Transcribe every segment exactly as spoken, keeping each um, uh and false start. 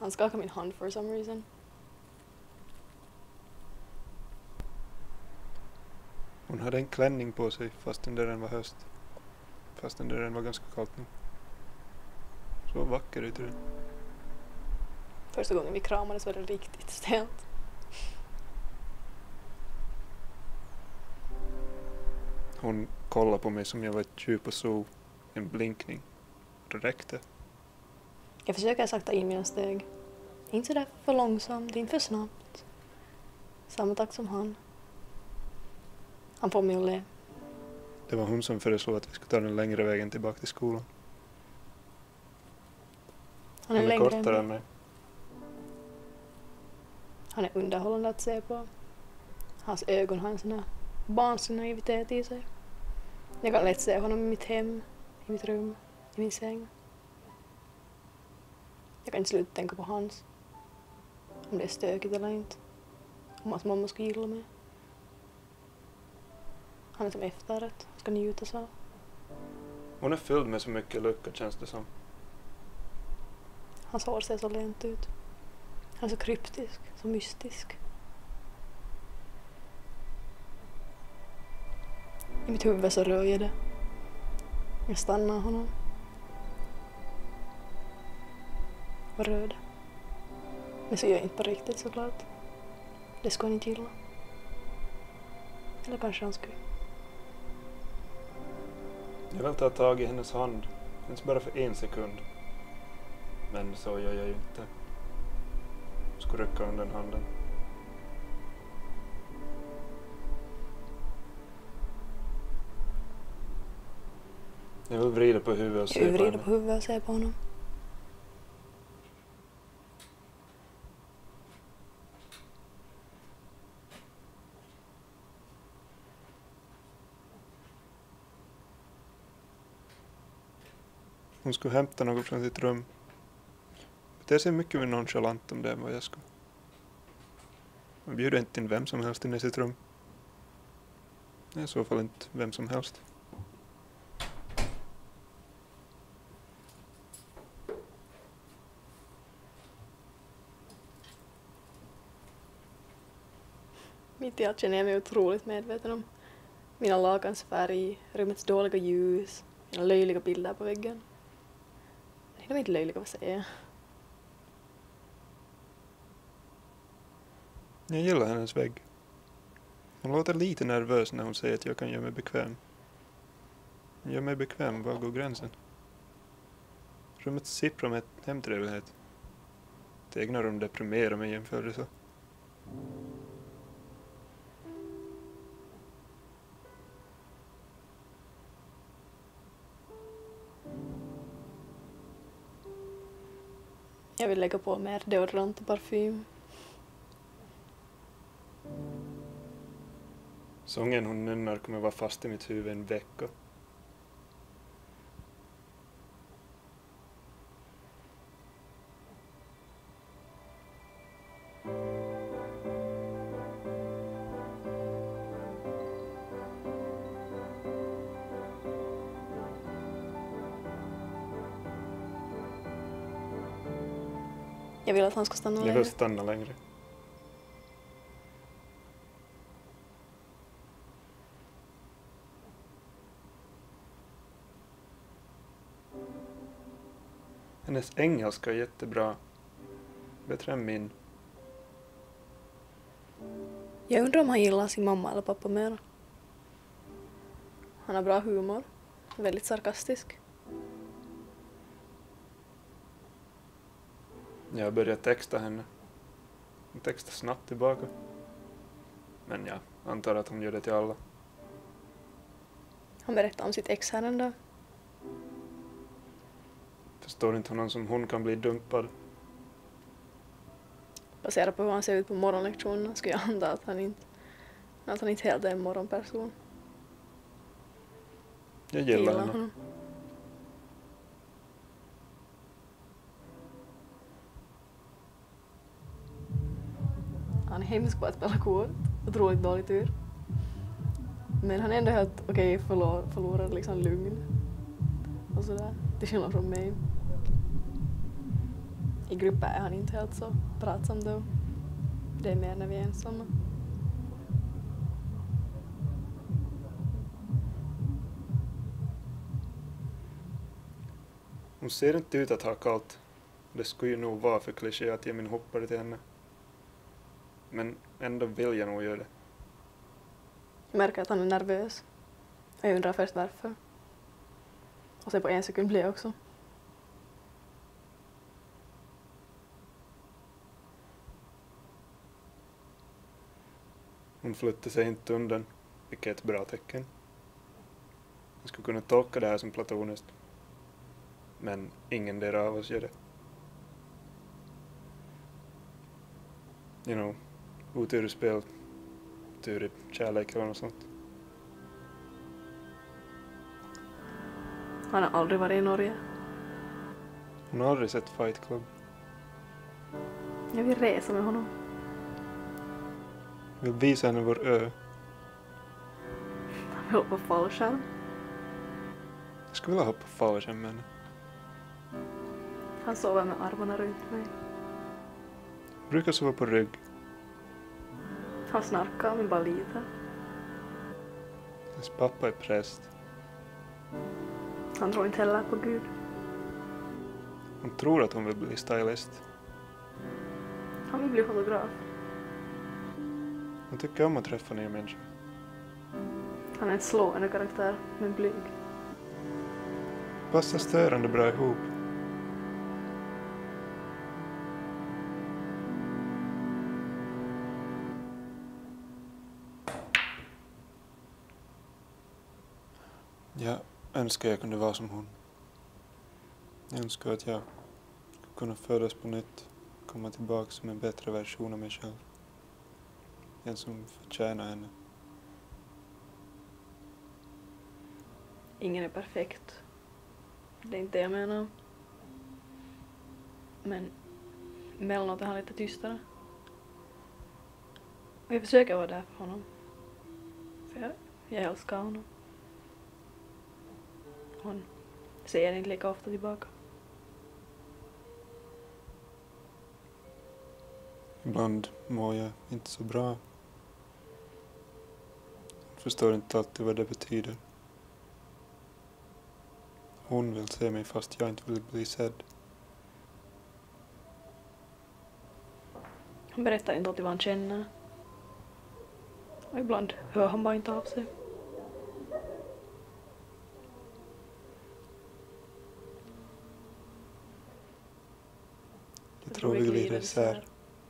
Han skakade min hand for some reason. Hon hade en klänning på sig fastän det den var höst. Fastän det den var ganska kallt nu. Så vacker ut den. Första gången vi kramades var det riktigt stelt. Hon kollade på mig som jag var ett djup och så en blinkning. Det räckte. Jag försöker sakta in mina steg. Inte så där för långsamt, inte för snabbt. Samma takt som han. Han får mig att le. Det var hon som föreslog att vi skulle ta den längre vägen tillbaka till skolan. Han är, Hon är längre kortare än än mig. Han är underhållande att se på. Hans ögon har en sån här barnslig naivitet i sig. Jag kan lätt se honom i mitt hem, i mitt rum, i min säng. Jag kan inte sluta tänka på hans. Om det är stökigt eller inte. Om hans mamma skulle gilla mig. Han är som efterrätt, ska njutas av. Hon är fylld med så mycket lucka, känns det som. Hans hår ser så lent ut. Han är så kryptisk, så mystisk. I mitt huvud så rör jag det. Jag stannar honom. Och rör det. Men så gör jag inte på riktigt såklart. Det ska han inte gilla. Eller kanske han skulle. Jag vill ta tag i hennes hand. Ens bara för en sekund. Men så gör jag ju inte. Jag ska rycka om den handen. Jag vill vrida på huvudet och se Jag på vrider henne. på huvudet och ser på honom. Hon skulle hämta något från sitt rum. Det ser mycket mer nonchalant om det än vad jag skulle. Man bjuder inte in vem som helst in i sitt rum. I så fall inte vem som helst. Mitt i allt känner jag mig otroligt medveten om mina lakans färg, rummets dåliga ljus, mina löjliga bilder på väggen. Nej, de är inte löjliga, vad säger jag? Jag gillar hennes vägg. Hon låter lite nervös när hon säger att jag kan göra mig bekväm. Jag gör mig bekväm, var går gränsen? Rummet sipprar med hemtrevlighet. Det egna rum deprimerar mig jämförelse. Jag vill lägga på mer deodorant och parfym. Sången hon nynnar kommer vara fast i mitt huvud en vecka. Jag vill att han ska stanna Jag längre. vill stanna längre. Hennes engelska är jättebra. Bättre än min. Jag undrar om han gillar sin mamma eller pappa mer. Han har bra humor. Väldigt sarkastisk. Jag har börjat texta henne. Hon textar snabbt tillbaka. Men jag antar att hon gör det till alla. Han berättar om sitt ex här en dag. Förstår inte honom som hon kan bli dumpad. Baserat på hur han ser ut på morgonlektionerna skulle jag anta att han inte, att han inte helt är en morgonperson. Jag gillar henne. honom. Han är hemsk på att spela kort. Otroligt dålig tur. Men han är ändå helt okej okay, förlor, förlorar liksom lugn. Och sådär. Till skillnad från mig. I grupper är han inte helt så pratsam då. Det är mer när vi är ensamma. Hon ser inte ut att ha kallt. Det skulle ju nog vara för kliché att ge min hoppare till henne. Men ändå vill jag nog göra det. Jag märker att han är nervös. Och jag undrar först varför. Och sen på en sekund blir jag också. Hon flyttar sig inte undan, vilket är ett bra tecken. Jag skulle kunna tolka det här som platoniskt. Men ingen där av oss gör det. You know, otur i spel, tur i kärlek eller något sånt. Han har aldrig varit i Norge. Hon har aldrig sett Fight Club. Jag vill resa med honom. Jag vill visa henne vår ö. Han vill hoppa fallskärm. Jag skulle vilja hoppa fallskärm med henne. Han sover med armarna runt mig. Jag brukar sova på rygg. Han snarkar men bara lite. Hennes pappa är präst. Han tror inte heller på Gud. Hon tror att hon vill bli stylist. Han vill bli fotograf. Hon tycker om att träffa nya människor. Han är en slående karaktär, men blyg. Passar störande bra ihop. Jag önskar jag kunde vara som hon. Jag önskar att jag skulle kunna födas på nytt. Komma tillbaka som en bättre version av mig själv. En som förtjänar henne. Ingen är perfekt. Det är inte det jag menar. Men emellanåt är han lite tystare. Och jag försöker vara där för honom. För jag, jag älskar honom. Hon säger inte lika ofta tillbaka. Ibland mår jag inte så bra. Jag förstår inte alltid vad det betyder. Hon vill se mig fast jag inte vill bli sedd. Han berättar inte alltid vad han känner. Och ibland hör han bara inte av sig. Jag tror vi glider isär.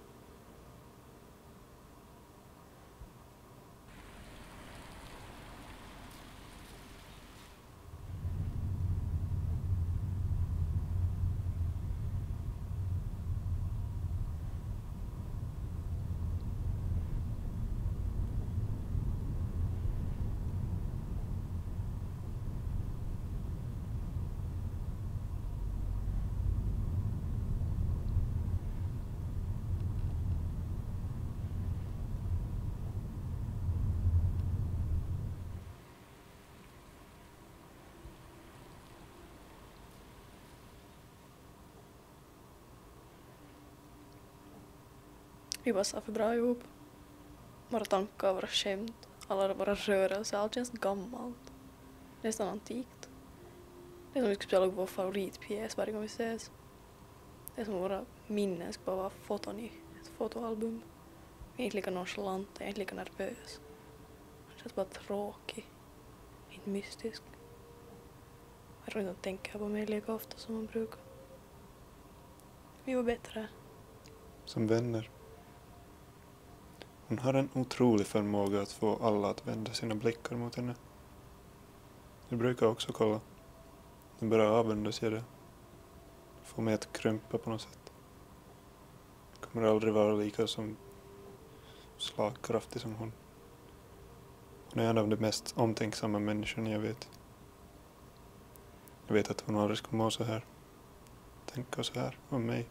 Vi passar för bra ihop. Våra tankar, våra skämt, alla våra rörelser, allt känns gammalt. Nästan antikt. Det är som om vi skulle spela upp vår favoritpjäs varje gång vi ses. Det är som om våra minnen ska bara vara foton i ett fotoalbum. Vi är inte lika nonchalanta, jag är inte lika nervös. Det känns bara tråkig. Inte mystisk. Jag tror inte att tänka på mig lika ofta som man brukar. Vi var bättre. Som vänner. Hon har en otrolig förmåga att få alla att vända sina blickar mot henne. Jag brukar också kolla. Det bara avundas jag det. Får mig att krympa på något sätt. Jag kommer aldrig vara lika som slagkraftig som hon. Hon är en av de mest omtänksamma människorna jag vet. Jag vet att hon aldrig skulle må så här. Tänka så här om mig.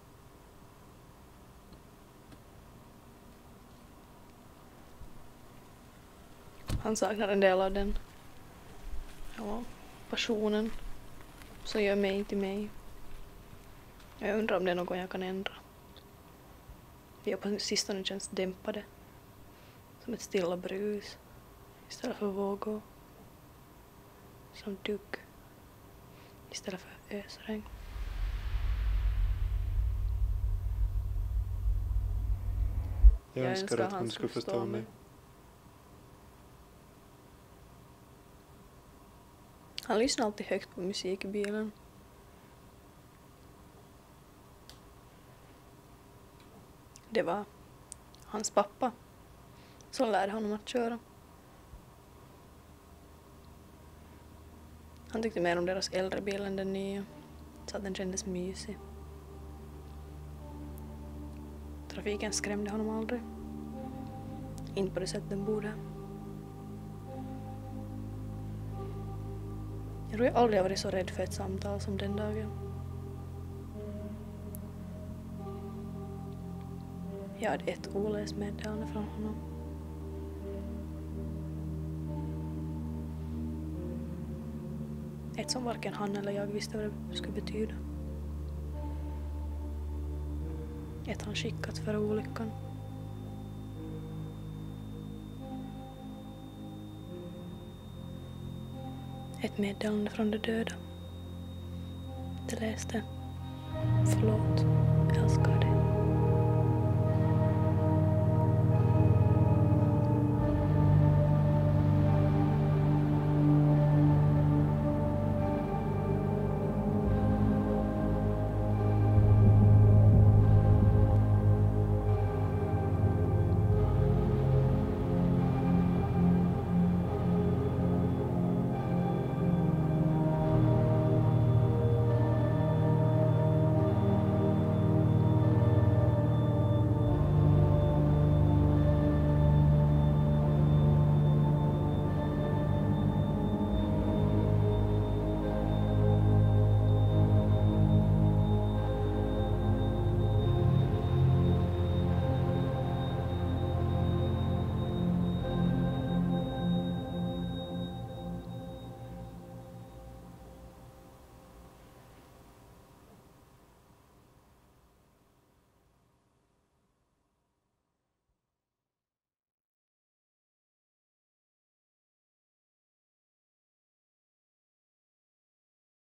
Han saknar en del av den. Ja, passionen som gör mig till mig. Jag undrar om det är något jag kan ändra. Vi har på sistone känns dämpade. Som ett stilla brus. Istället för vågor. Som dugg. Istället för ösregn. Jag, Jag önskar önskar att han hon skulle skulle förstå förstå mig. mig. Han lyssnar alltid högt på musik i bilen. Det var hans pappa som lärde honom att köra. Han tyckte mer om deras äldre bil än den nya, så att den kändes mysig. Trafiken skrämde honom aldrig. Inte på det sätt den borde. Jag tror jag aldrig har varit så rädd för ett samtal som den dagen. Jag hade ett oläst meddelande från honom. Ett som varken han eller jag visste vad det skulle betyda. Ett han skickat före olyckan. Ett meddelande från de döda. Det läste: förlåt, älskar dig.